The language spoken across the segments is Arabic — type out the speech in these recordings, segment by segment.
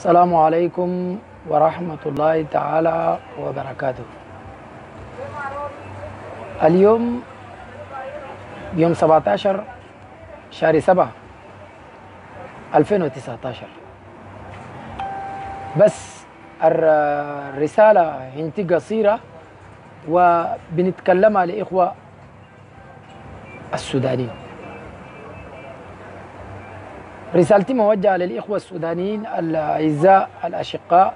السلام عليكم ورحمة الله تعالى وبركاته. اليوم يوم 17 شهر 7 2019. بس الرسالة هنتي قصيرة وبنتكلمها لإخوة السودانيين. رسالتي موجهة للإخوة السودانيين الأعزاء الأشقاء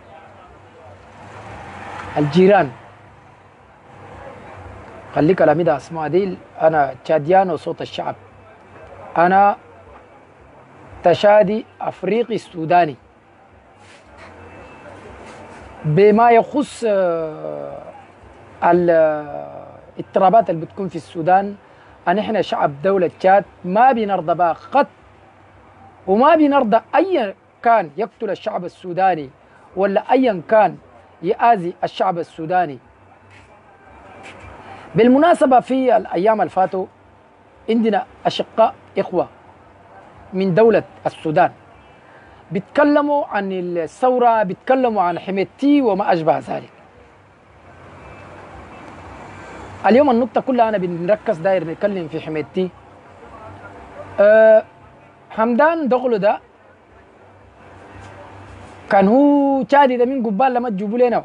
الجيران. خلي كلامي ده اسمع ديل، أنا تشاديان وصوت الشعب، أنا تشادي أفريقي سوداني. بما يخص الاضطرابات اللي بتكون في السودان، احنا شعب دولة تشاد ما بنرضى بها قط، وما بنرضى أيا كان يقتل الشعب السوداني ولا أيا كان يآذي الشعب السوداني. بالمناسبة في الأيام الفاتوا عندنا أشقاء إخوة من دولة السودان بيتكلموا عن الثورة، بيتكلموا عن حميتي وما أشبه ذلك. اليوم النقطة كلها أنا بنركز داير نتكلم في حميتي. حمدان دغلو ده كان هو تشادي ده من قبال لما تجيبوا لنا،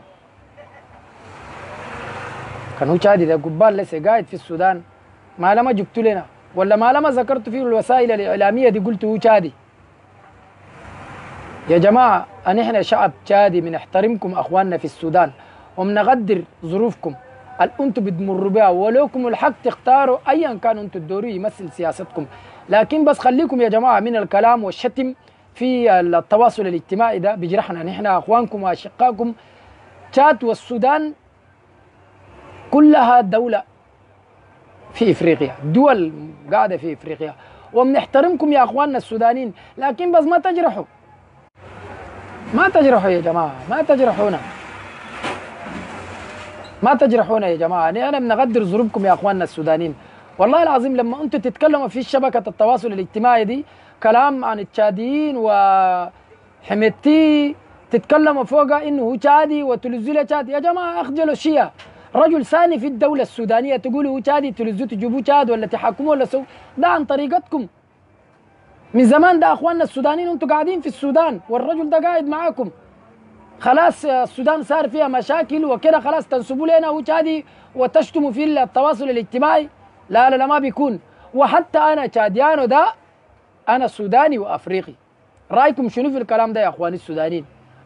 كان هو تشادي ده قبال لسه قاعد في السودان، ما لما جبتوا لنا ولا ما لما ذكرت فيه الوسائل الإعلامية دي قلت هو تشادي. يا جماعة احنا شعب تشادي بنحترمكم أخواننا في السودان وبنقدر ظروفكم اللي انتم بتمروا بها، ولكم الحق تختاروا ايا كان انتم تدوروا يمثل سياستكم، لكن بس خليكم يا جماعه من الكلام والشتم في التواصل الاجتماعي ده بيجرحنا. نحن اخوانكم واشقاكم. تشاد والسودان كلها دوله في افريقيا، دول قاعده في افريقيا، وبنحترمكم يا اخواننا السودانيين، لكن بس ما تجرحوا، ما تجرحوا يا جماعه، ما تجرحونا، ما تجرحونا يا جماعه. انا بنقدر ظروفكم يا اخواننا السودانيين. والله العظيم لما انتم تتكلموا في شبكه التواصل الاجتماعي دي كلام عن التشاديين وحميتي، تتكلموا فوقها انه هو تشادي وتلزوا تشاد. يا جماعه اخجلوا الشيعة، رجل ثاني في الدوله السودانيه تقولوا هو تشادي، تلزوا تجيبوا تشاد ولا تحاكموه ولا سو، ده عن طريقتكم من زمان. ده اخواننا السودانيين انتم قاعدين في السودان والرجل ده قاعد معاكم، خلاص السودان صار فيها مشاكل وكده، خلاص تنسبوا لنا وتشادي وتشتموا في التواصل الاجتماعي. لا لا لا، ما بيكون. وحتى انا تشاديانو ده انا سوداني وافريقي. رايكم شنو في الكلام ده يا اخواني السودانيين؟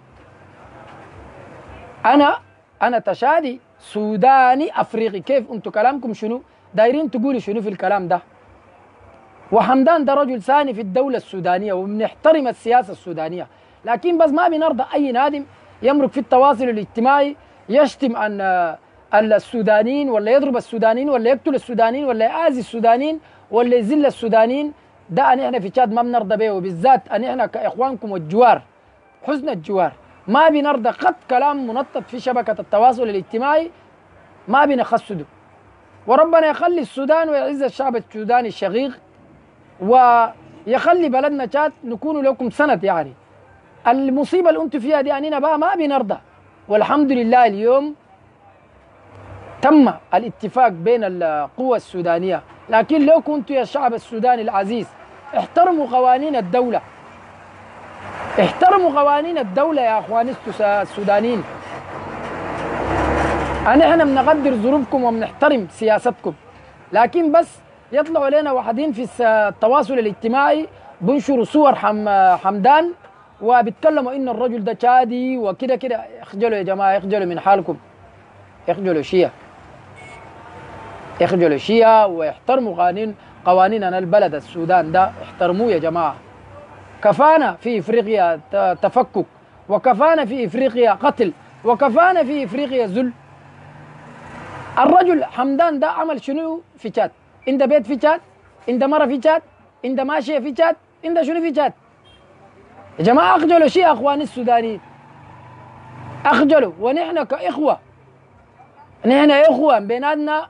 انا تشادي سوداني افريقي. كيف انتم كلامكم شنو؟ دايرين تقولوا شنو في الكلام ده؟ وحمدان ده رجل ثاني في الدولة السودانية وبنحترم السياسة السودانية، لكن بس ما بنرضى أي نادم يمرق في التواصل الاجتماعي يشتم عن السودانيين ولا يضرب السودانيين ولا يقتل السودانيين ولا يآذي السودانيين ولا يذل السودانيين. ده احنا في تشاد ما بنرضى به، وبالذات احنا كإخوانكم الجوار حزن الجوار ما بنرضى قط كلام منطط في شبكة التواصل الاجتماعي، ما بنخسده. وربنا يخلي السودان ويعز الشعب السوداني الشقيق ويخلي بلدنا تشاد نكون لكم سند. يعني المصيبة اللي انتم فيها دي اننا بقى ما بنرضى. والحمد لله اليوم تم الاتفاق بين القوى السودانية، لكن لو كنتوا يا الشعب السوداني العزيز احترموا قوانين الدولة، احترموا قوانين الدولة يا اخواني السودانيين. احنا بنقدر ظروفكم وبنحترم سياستكم، لكن بس يطلعوا لنا واحدين في التواصل الاجتماعي بنشروا صور حمدان وبيتكلموا ان الرجل ده تشادي وكده كده. اخجلوا يا جماعه، اخجلوا من حالكم، اخجلوا شيعة، اخجلوا شيعة واحترموا قوانيننا البلد السودان ده، احترموه يا جماعه. كفانا في افريقيا تفكك، وكفانا في افريقيا قتل، وكفانا في افريقيا ذل. الرجل حمدان ده عمل شنو في تشاد؟ عنده بيت في تشاد؟ عنده مرة في تشاد؟ عنده ماشية في تشاد؟ عنده شنو في تشاد؟ يا جماعة أخجلوا شيء أخواني السودانيين، أخجلوا. ونحن كإخوة، نحن إخوة بيناتنا،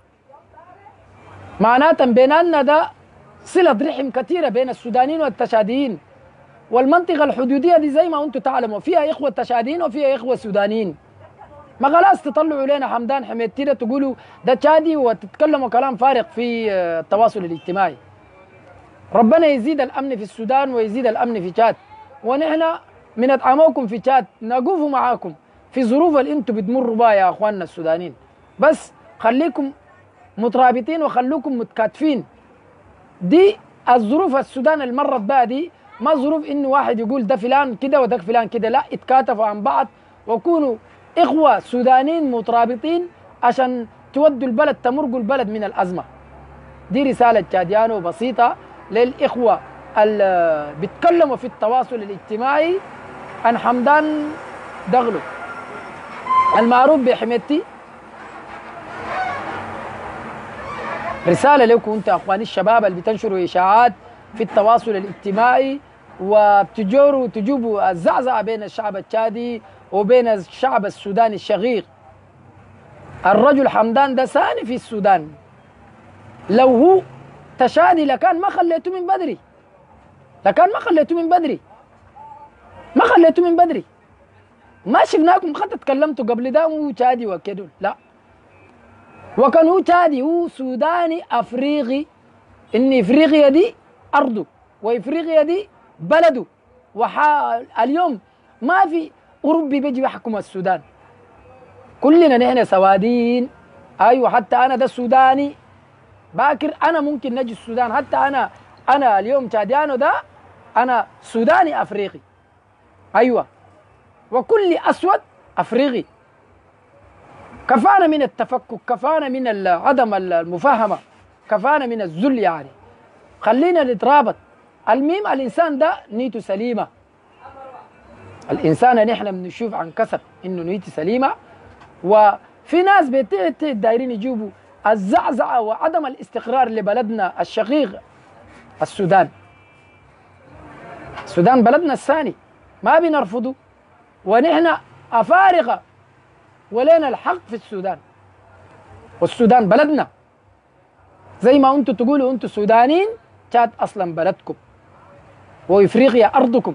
معناتها بيناتنا ده صلة رحم كثيرة بين السودانيين والتشاديين. والمنطقة الحدودية دي زي ما أنتم تعلموا فيها إخوة تشاديين وفيها إخوة سودانيين. ما خلاص تطلعوا لنا حمدان حميدتي ده تقولوا ده تشادي وتتكلموا كلام فارغ في التواصل الاجتماعي. ربنا يزيد الأمن في السودان ويزيد الأمن في تشاد، ونحن بندعمكم في تشاد، نقوف معاكم في ظروف اللي انتم بتمروا بها يا اخواننا السودانيين. بس خليكم مترابطين وخلوكم متكاتفين. دي الظروف السودان اللي مرت بها دي ما ظروف انه واحد يقول ده فلان كده وده فلان كده، لا، اتكاتفوا عن بعض وكونوا اخوه سودانيين مترابطين عشان تودوا البلد، تمرقوا البلد من الازمه. دي رساله تشاديانو بسيطه للاخوه اللي بيتكلموا في التواصل الاجتماعي عن حمدان دغلو المعروف بحميدتي. رسالة لكم انتم يا اخواني الشباب اللي بتنشروا اشاعات في التواصل الاجتماعي وبتجوروا تجيبوا الزعزعة بين الشعب التشادي وبين الشعب السوداني الشقيق. الرجل حمدان ده ثاني في السودان، لو هو تشادي لكان ما خليته من بدري، لكان ما خليته من بدري، ما خليته من بدري. ما شفناكم خطة تكلمتوا قبل ده هو تشادي وكده، لا، وكان هو تشادي، هو سوداني افريقي، ان افريقيا دي ارضه وافريقيا دي بلده. اليوم ما في اوروبي بيجي بيحكم السودان، كلنا نحن سوادين. ايوه، حتى انا ده سوداني باكر، انا ممكن نجي السودان، حتى انا اليوم تشاديانو ده انا سوداني افريقي. ايوه، وكل اسود افريقي. كفانا من التفكك، كفانا من عدم المفاهمه، كفانا من الذل. يعني خلينا نترابط. المهم الانسان ده نيته سليمه، الانسان نحن بنشوف عن كسب انه نيته سليمه، وفي ناس دايرين يجيبوا الزعزعه وعدم الاستقرار لبلدنا الشقيق السودان. السودان بلدنا الثاني ما بنرفضه، ونحن أفارقة ولنا الحق في السودان، والسودان بلدنا. زي ما انتم تقولوا انتم سودانيين، تشاد اصلا بلدكم وافريقيا ارضكم.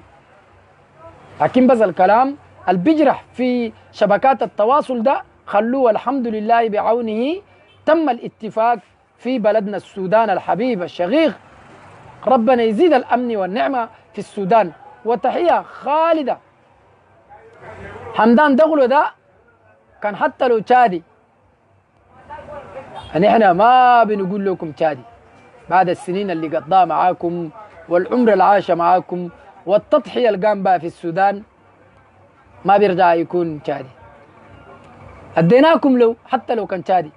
لكن بس الكلام اللي بيجرح في شبكات التواصل ده خلوه الحمد لله بعونه تم الاتفاق في بلدنا السودان الحبيب الشقيق. ربنا يزيد الامن والنعمه في السودان. وتحيه خالده. حمدان دغلو ده كان حتى لو تشادي، احنا ما بنقول لكم تشادي بعد السنين اللي قضاها معاكم والعمر اللي عاش معاكم والتضحيه اللي قام بها في السودان، ما بيرجع يكون تشادي. اديناكم لو حتى لو كان تشادي،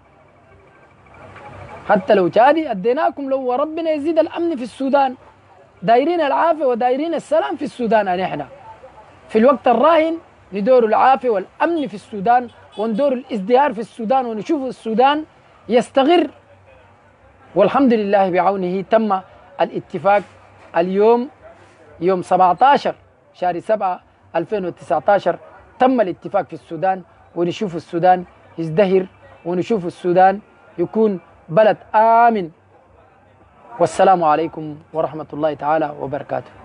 حتى لو تشادي اديناكم لو، وربنا يزيد الامن في السودان. دايرين العافيه ودايرين السلام في السودان. احنا في الوقت الراهن ندور العافيه والامن في السودان، وندور الازدهار في السودان، ونشوف السودان يستقر. والحمد لله بعونه تم الاتفاق اليوم يوم 17 شهر 7 2019 تم الاتفاق في السودان، ونشوف السودان يزدهر، ونشوف السودان يكون بلد آمن. والسلام عليكم ورحمة الله تعالى وبركاته.